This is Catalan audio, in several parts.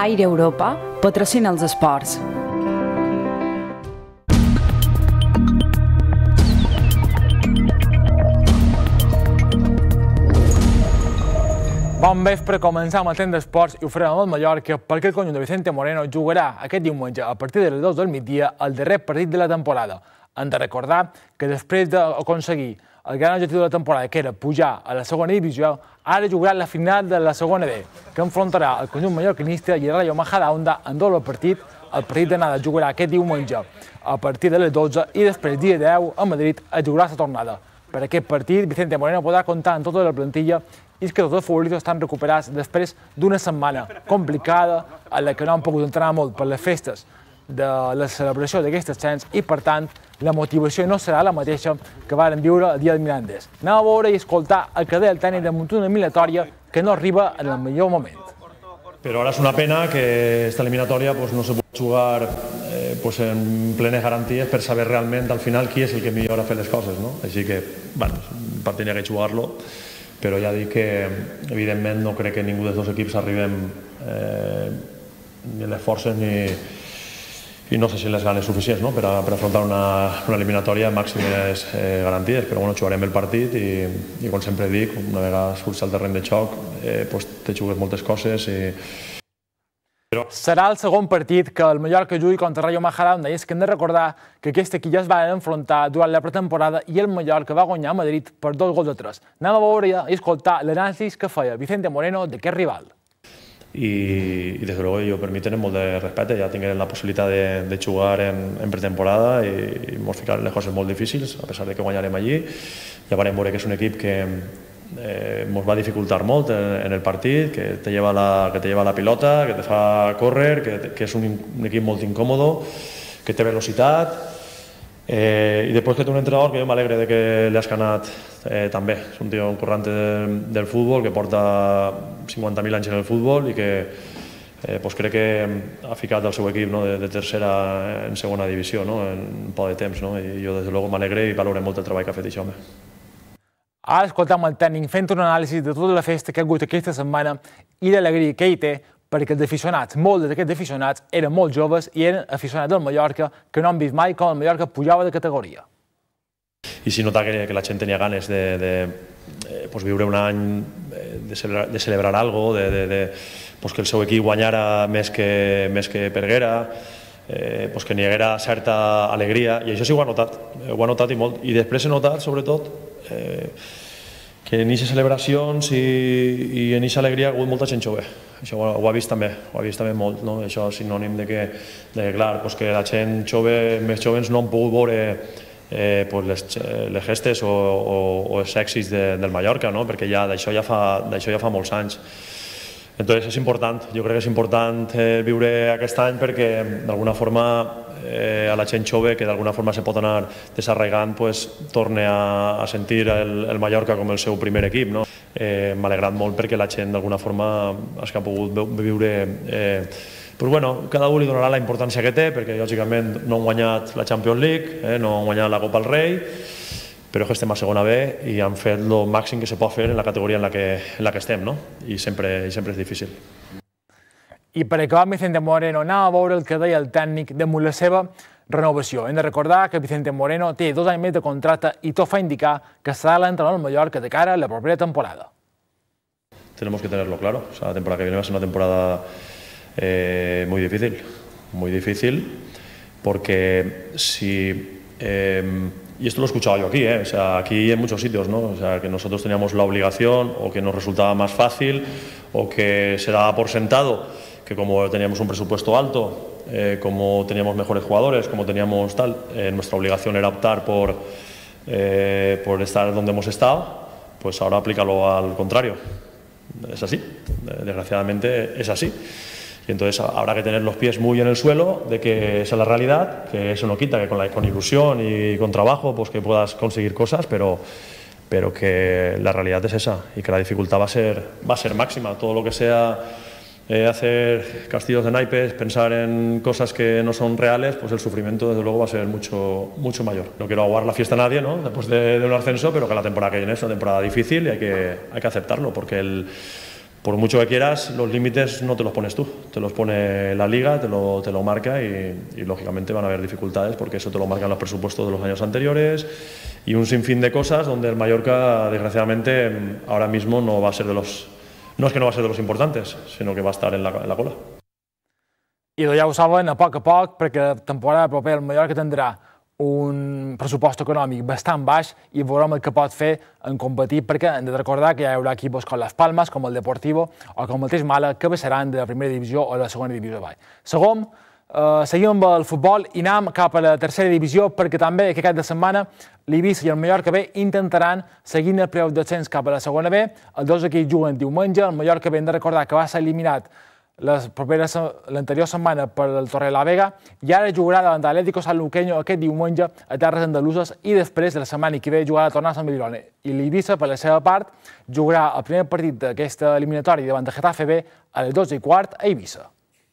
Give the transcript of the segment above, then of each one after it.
Aire Europa patrocina els esports. Bon vespre, començam el temps d'esports i ho farem amb el Mallorca perquè el conjunt de Vicente Moreno jugarà aquest diumenge a partir de les 2 del migdia el darrer partit de la temporada. Hem de recordar que després d'aconseguir el gran objectiu de la temporada, que era pujar a la segona divisió, ara jugarà la final de la segona D, que enfrontarà el conjunt mallorquinista i el Rayo Majadahonda en doble partit. El partit d'anada jugarà aquest diumenge a partir de les 12 i després, dia 10, a Madrid, es jugarà la tornada. Per aquest partit, Vicente Moreno podrà comptar amb tota la plantilla i és que tots els futbolistes estan recuperats després d'una setmana complicada en la que no han pogut entrenar molt per les festes de la celebració d'aquest ascens i, per tant, la motivació no serà la mateixa que varen viure el dia del Mirandés. Anem a veure i escoltar el que deia el tècnic de muntar una eliminatòria que no arriba en el millor moment. Pero ahora es una pena que esta eliminatoria pues, no se pueda jugar pues, en plenes garanties per saber realment al final qui és el que millor ha fet les coses, no? Així que, bueno, el partit n'hi ha que jugar-lo, però ja dic que, evidentment, no crec que ningú dels dos equips arribem ni les forces i no sé si les ganes suficients, no? per afrontar una eliminatòria amb màximes garanties, però bueno, jugarem el partit i com sempre dic, una vegada surts al terreny de xoc, pues, te jugues moltes coses i... Serà el segon partit que el Mallorca jugui contra el Rayo Majadahonda i és que hem de recordar que aquest equip ja es va enfrontar durant la pretemporada i el Mallorca va guanyar a Madrid per 2-3. Anem a veure i escoltar l'anàlisi que feia Vicente Moreno d'aquest rival. Y desde luego yo per mi tenen molt de respecte, ja tinguem la possibilitat de jugar en pretemporada i ens ficarem les coses molt difícils, a pesar de que guanyarem allí. Ja vam veure que és un equip que ens va dificultar molt en el partit, que te lleva la pilota, que te fa córrer, que és un equip molt incòmodo, que té velocitat, i després que té un entrenador que jo m'alegre de que li has ganat també. És un tio corrente del futbol, que porta 50.000 anys en el futbol i que crec que ha ficat el seu equip de tercera en segona divisió en un poc de temps. I jo, des de luego, m'alegre i valoro molt el treball que ha fet això. Ara escoltam el tècnic fent un anàlisi de tota la festa que ha hagut aquesta setmana i l'alegria que hi té, perquè els aficionats, molts d'aquests aficionats, eren molt joves i eren aficionats del Mallorca que no han vist mai com el Mallorca pujava de categoria. I si nota que la gent tenia ganes de viure un any, de celebrar alguna cosa, que el seu equip guanyara més que perguera, que n'hi haguera certa alegria, i això sí ho ha notat i molt. I després he notat, sobretot, que en aquestes celebracions i en aquesta alegria ha hagut molta gent jove. Això ho ha vist també molt. Això és sinònim de que la gent jove, més joves, no han pogut veure les gestes o els èxits del Mallorca, perquè d'això ja fa molts anys. Entonces és important, jo crec que és important viure aquest any perquè d'alguna forma a la gent jove que d'alguna forma se pot anar desarraigant torni a sentir el Mallorca com el seu primer equip. M'ha alegrat molt perquè la gent d'alguna forma ha pogut viure... Cada un li donarà la importància que té perquè lògicament no han guanyat la Champions League, no han guanyat la Copa del Rei, però que estem a segona B i han fet el màxim que se pot fer en la categoria en la que estem, i sempre és difícil. I per acabar, Vicente Moreno anava a veure el que deia el tècnic damunt la seva renovació. Hem de recordar que Vicente Moreno té 2 anys més de contracte i tot fa indicar que serà l'entrenador del Mallorca de cara a la propera temporada. Tenemos que tenerlo claro. La temporada que viene va a ser una temporada muy difícil, porque si... y esto lo he escuchado yo aquí, aquí en muchos sitios, que nosotros teníamos la obligación o que nos resultaba más fácil o que se daba por sentado que como teníamos un presupuesto alto, como teníamos mejores jugadores, como teníamos tal, nuestra obligación era optar por estar donde hemos estado, pues ahora aplícalo al contrario. Es así, desgraciadamente es así. Y entonces habrá que tener los pies muy en el suelo de que esa es la realidad, que eso no quita que con ilusión y con trabajo que puedas conseguir cosas, pero que la realidad es esa y que la dificultad va a ser máxima. Todo lo que sea hacer castillos de naipes, pensar en cosas que no son reales, pues el sufrimiento desde luego va a ser mucho mayor. No quiero aguar la fiesta a nadie, después de un ascenso, pero que la temporada que viene es una temporada difícil y hay que aceptarlo, porque por mucho que quieras, los límites no te los pones tú, te los pone la Liga, te lo marca y lógicamente van a haber dificultades porque eso te lo marcan los presupuestos de los años anteriores y un sinfín de cosas donde el Mallorca, desgraciadamente, ahora mismo no va a ser no es que no va a ser de los importantes, sino que va a estar en la cola. I ja ho saben a poc, perquè la temporada propera el Mallorca tindrà un pressupost econòmic bastant baix i veurem el que pot fer en competir, perquè hem de recordar que hi haurà equips com les Palmes, com el Deportivo o com el mateix Màlaga, que baixaran de la primera divisió o de la segona divisió de baix. Segon, seguim amb el futbol i anem cap a la tercera divisió, perquè també aquest cap de setmana l'Eivissa i el Mallorca B intentaran seguir el playoff d'ascens cap a la segona B. Els dos equips juguen diumenge. El Mallorca B hem de recordar que va ser eliminat l'anterior setmana per el Torrelavega i ara jugarà davant l'Atlético Sanluqueño aquest diumenge a terres andaluses i després de la setmana que ve jugarà a tornar a Sant Milirone. I l'Eivissa, per la seva part, jugarà el primer partit d'aquesta eliminatòria davant de Getafe B a les 12:15 a Eivissa.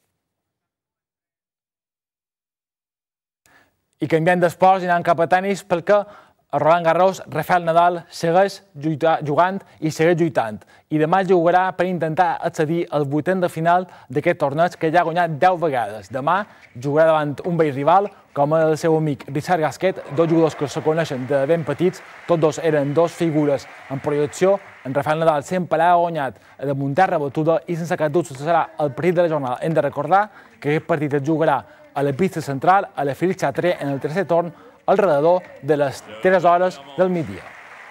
I canviant d'esports i anant cap a tenis perquè a Roland Garros, Rafael Nadal segueix jugant i segueix lluitant. I demà jugarà per intentar accedir al vuitens de final d'aquest torneig que ja ha guanyat 10 vegades. Demà jugarà davant un vell rival, com el seu amic Richard Gasquet, dos jugadors que se coneixen de ben petits, tots dos eren dos figures en projecció. En Rafael Nadal sempre ha guanyat damunt terra batuda i sense cap dubte serà el partit de la jornada. Hem de recordar que aquest partit es jugarà a la pista central, a la Félix Chatrier, en el tercer torn, alrededor de les 3 hores del migdia.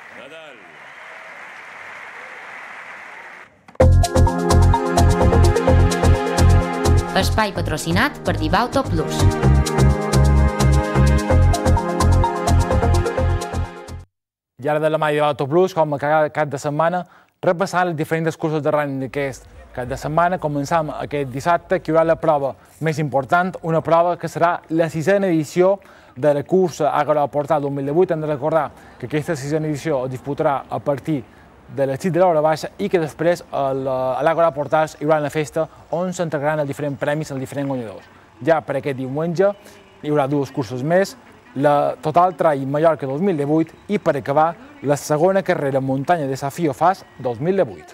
Espai patrocinat per Divauto Plus. I ara de la mà de Divauto Plus, com cada cap de setmana, repassant les diferents cursos de running d'aquest cap de setmana. Començam aquest dissabte, que hi haurà la prova més important, una prova que serà la 6a edició de la cursa Ágora Portal 2018. Hem de recordar que aquesta 6a edició es disputarà a partir de les 6 de l'hora baixa i que després a l'Ágora Portals hi haurà una festa on s'entregaran els diferents premis als diferents guanyadors. Ja per aquest diumenge hi haurà dues curses més, la Total Trail Mallorca 2018 i per acabar la segona carrera muntanya Desafío FAS 2018.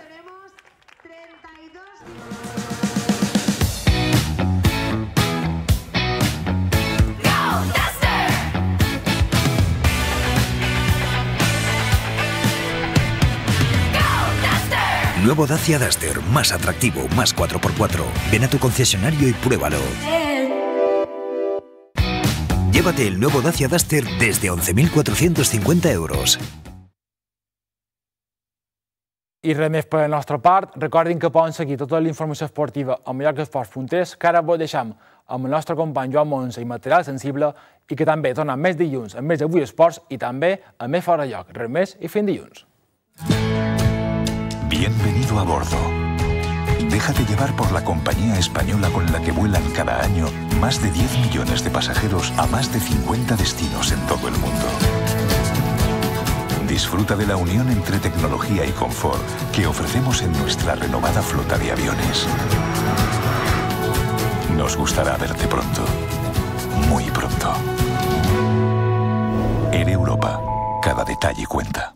Nuevo Dacia Duster, más atractivo, más 4x4. Ven a tu concesionario y pruébalo. Llévate el nuevo Dacia Duster desde 11.450 euros. I res més per la nostra part. Recordin que poden seguir tota la informació esportiva a mallorcasports.es, que ara vos deixam amb el nostre company Joan Monsa i Material Sensible i que també torna més dilluns amb més d'Avui Esports i també amb més Fora Lloc. Res més i fins dilluns. Bienvenido a bordo. Déjate llevar por la compañía española con la que vuelan cada año más de 10 millones de pasajeros a más de 50 destinos en todo el mundo. Disfruta de la unión entre tecnología y confort que ofrecemos en nuestra renovada flota de aviones. Nos gustará verte pronto, muy pronto. En Europa, cada detalle cuenta.